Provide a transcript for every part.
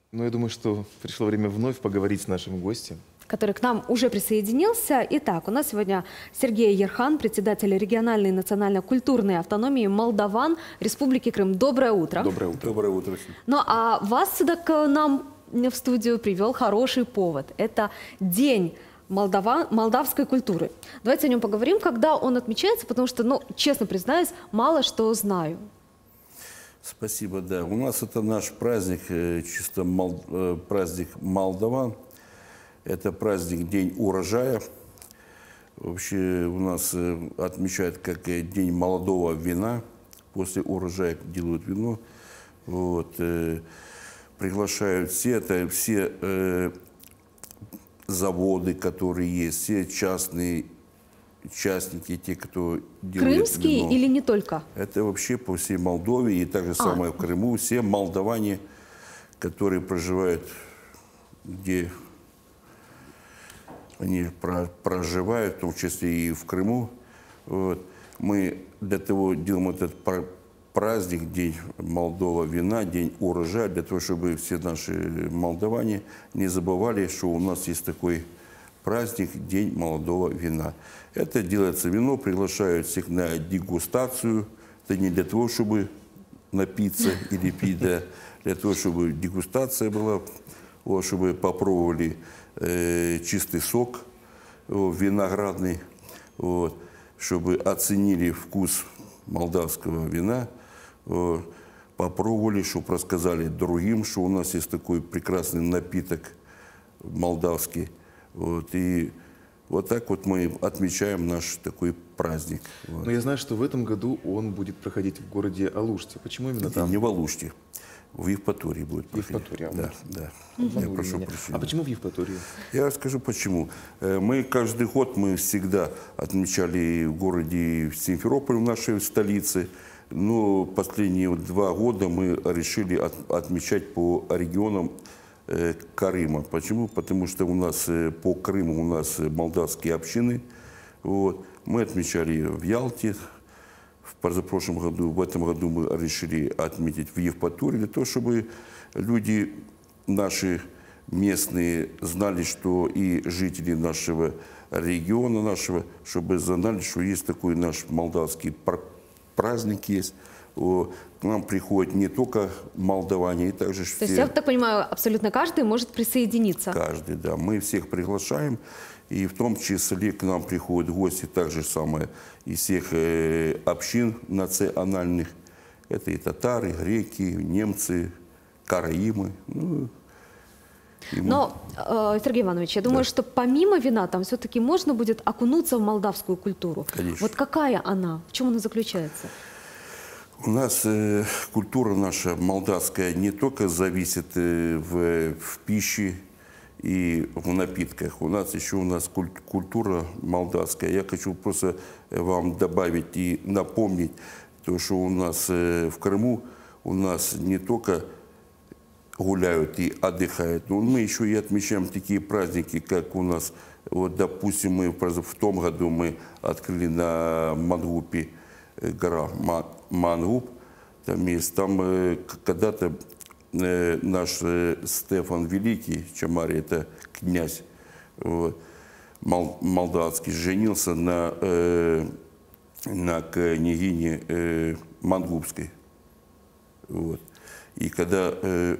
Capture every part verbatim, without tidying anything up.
Но я думаю, что пришло время вновь поговорить с нашим гостем, который к нам уже присоединился. Итак, у нас сегодня Сергей Ерхан, председатель региональной национально-культурной автономии Молдаван Республики Крым. Доброе утро. Доброе утро. Доброе утро. Ну а вас сюда к нам в студию привел хороший повод. Это День Молдаван, молдавской культуры. Давайте о нем поговорим, когда он отмечается, потому что, ну, честно признаюсь, мало что знаю. Спасибо, да. У нас это наш праздник, чисто мол, праздник Молдаван. Это праздник День урожая. Вообще у нас отмечают как День молодого вина. После урожая делают вино. Вот. Приглашают все, это все э, заводы, которые есть, все частные участники, те, кто делает Крымские вино. или не только? Это вообще по всей Молдове и так же самое а. в Крыму. Все молдаване, которые проживают, где они проживают, в том числе и в Крыму. Вот. Мы для того делаем этот праздник, День Молдова вина, День урожая, для того, чтобы все наши молдаване не забывали, что у нас есть такой праздник, День молодого вина. Это делается вино, приглашают всех на дегустацию. Это не для того, чтобы напиться или пить, да, для того, чтобы дегустация была, вот, чтобы попробовали э, чистый сок вот, виноградный, вот, чтобы оценили вкус молдавского вина, вот, попробовали, чтобы рассказали другим, что у нас есть такой прекрасный напиток молдавский. Вот, и вот так вот мы отмечаем наш такой праздник. Вот. Но я знаю, что в этом году он будет проходить в городе Алуште. Почему именно там? Не в Алуште, в Евпатории будет проходить. Евпатория. Да, да. Угу. Я прошу прощения. А почему в Евпатории? Я расскажу почему. Мы каждый год, мы всегда отмечали в городе Симферополь, в нашей столице. Но последние два года мы решили от, отмечать по регионам э, Крыма. Почему? Потому что у нас э, по Крыму у нас молдавские общины. Вот. Мы отмечали в Ялте в позапрошлом году. В этом году мы решили отметить в Евпатории, для того, чтобы люди наши местные знали, что и жители нашего региона нашего, чтобы знали, что есть такой наш молдавский праздник есть. К нам приходят не только молдаване, и также все... То есть, я так понимаю, абсолютно каждый может присоединиться? Каждый, да. Мы всех приглашаем, и в том числе к нам приходят гости, так же самое, из всех э, общин национальных. Это и татары, греки, немцы, караимы. Ну, Но, э, Сергей Иванович, я думаю, да. что помимо вина там все-таки можно будет окунуться в молдавскую культуру. Конечно. Вот какая она? В чем она заключается? У нас э, культура наша молдавская не только зависит э, в, в пище и в напитках. У нас еще у нас куль, культура молдавская. Я хочу просто вам добавить и напомнить, то, что у нас э, в Крыму у нас не только гуляют и отдыхают. Но мы еще и отмечаем такие праздники, как у нас, вот, допустим, мы в том году мы открыли на Мангупе гора Мангуп. Там есть, там когда-то наш Стефан Великий, Чамари, это князь вот, молдавский, женился на, на княгине Мангупской. Вот. И когда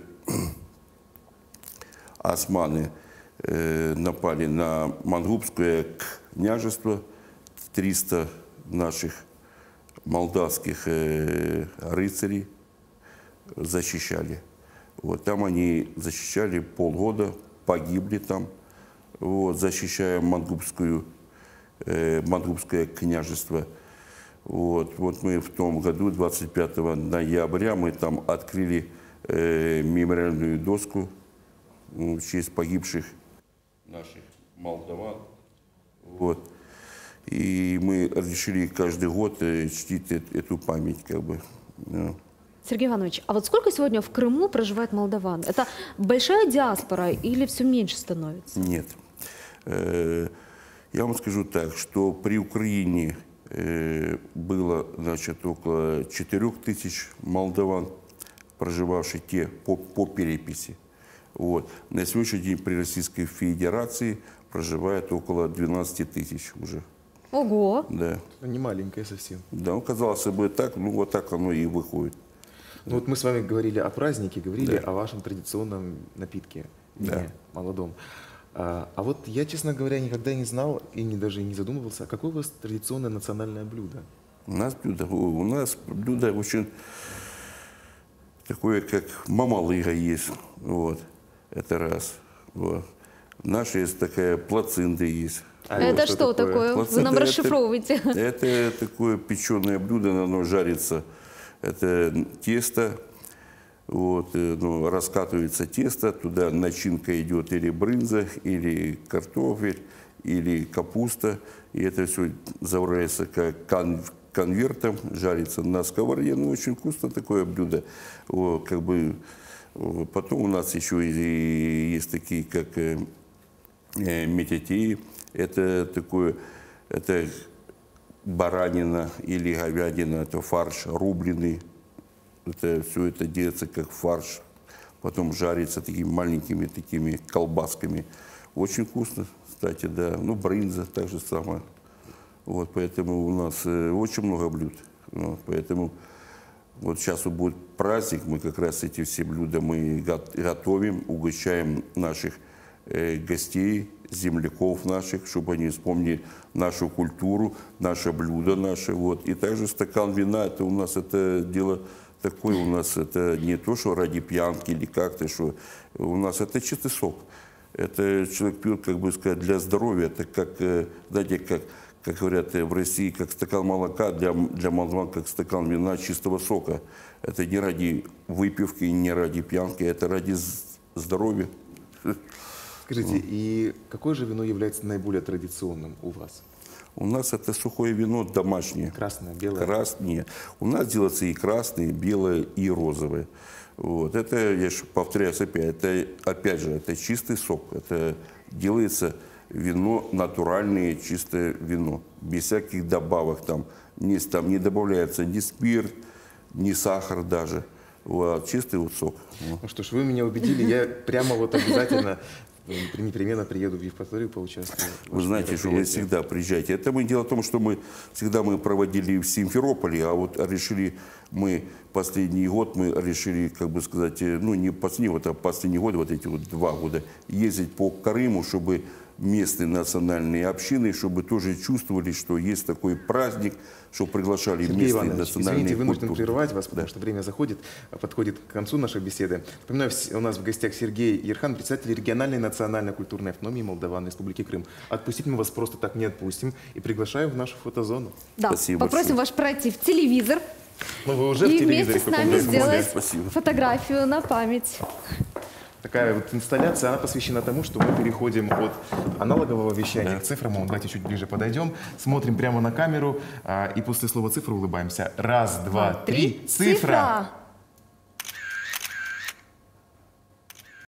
османы э, напали на Мангупское княжество, триста наших молдавских э, рыцарей защищали. Вот, там они защищали полгода, погибли там, вот, защищая Мангупскую, э, Мангупское княжество. Вот, вот мы в том году, двадцать пятого ноября, мы там открыли э, мемориальную доску в честь погибших наших молдаван. Вот. И мы решили каждый год чтить эту память. Как бы. Да. Сергей Иванович, а вот сколько сегодня в Крыму проживает молдаван? Это большая диаспора или все меньше становится? Нет. Я вам скажу так, что при Украине было, значит, около четырёх тысяч молдаван, проживавших те по, по переписи. Вот. На сегодняшний день при Российской Федерации проживает около двенадцати тысяч уже. Ого! Да. Не маленькая совсем. Да, ну, казалось бы, так, ну вот так оно и выходит. Ну, вот мы с вами говорили о празднике, говорили Да. о вашем традиционном напитке, Да. вине, молодом. А, а вот я, честно говоря, никогда не знал и не, даже не задумывался, а какое у вас традиционное национальное блюдо? У нас блюдо, у нас блюдо очень такое, как мамалыга есть. Вот. Это раз. Вот. Наша есть такая плацинта есть. А Это что что такое? такое? Вы Плацента нам это- расшифровываете. Это такое печеное блюдо, оно жарится. Это тесто, вот, э, ну, раскатывается тесто, туда начинка идет или брынза, или картофель, или капуста. И это все заваривается как кон- конвертом, жарится на сковороде. Ну, очень вкусно такое блюдо. Вот, как бы, вот. Потом у нас еще и есть такие, как э, э, метятеи. Это такое, это баранина или говядина, это фарш рубленый. Это все это делается как фарш. Потом жарится такими маленькими такими колбасками. Очень вкусно, кстати, да. Ну, брынза так же самое. Вот, поэтому у нас э, очень много блюд. Вот, поэтому вот сейчас вот будет праздник, мы как раз эти все блюда мы го- готовим, угощаем наших э, гостей, земляков наших, чтобы они вспомнили нашу культуру, наше блюдо наше. Вот. И также стакан вина, это у нас это дело такое, у нас это не то, что ради пьянки или как-то, что у нас это чистый сок. Это человек пьет, как бы сказать, для здоровья. Это как, э, знаете, как, как говорят э, в России, как стакан молока, для, для молдаван, как стакан вина чистого сока. Это не ради выпивки, не ради пьянки, это ради з- здоровья. Скажите, и какое же вино является наиболее традиционным у вас? У нас это сухое вино домашнее. Красное, белое? Красное. У нас делается и красное, и белое, и розовое. Вот. Это, я же повторяюсь опять, это, опять же, это чистый сок. Это делается вино натуральное, чистое вино. Без всяких добавок. Там не, там не добавляется ни спирт, ни сахар даже. Вот. Чистый вот сок. Ну что ж, вы меня убедили, я прямо вот обязательно непременно приеду в Евпаторию, поучаствую. в Вы вашем знаете, что вы мероприятии. всегда приезжаете. Это мы дело в том, что мы всегда мы проводили в Симферополе, а вот решили мы последний год, мы решили, как бы сказать, ну не последний год, а последний год, вот эти вот два года, ездить по Крыму, чтобы местные национальные общины, чтобы тоже чувствовали, что есть такой праздник, что приглашали Сергей местные Иванович, национальные извините, вынужден культуры. прервать вас, потому что время заходит, подходит к концу нашей беседы. Напоминаю, вс- у нас в гостях Сергей Ерхан, председатель региональной национальной культурной автономии Молдаван Республики Крым. Отпустить мы вас просто так не отпустим и приглашаем в нашу фотозону. Да, Спасибо попросим большое. ваш пройти в телевизор Ну, вы уже в и телевизоре вместе с в каком-то нами смысле. сделать Спасибо. фотографию на память. Такая вот инсталляция, она посвящена тому, что мы переходим от аналогового вещания к цифрам. Мы давайте чуть ближе подойдем, смотрим прямо на камеру а, и после слова цифры улыбаемся. Раз, два, три, цифра!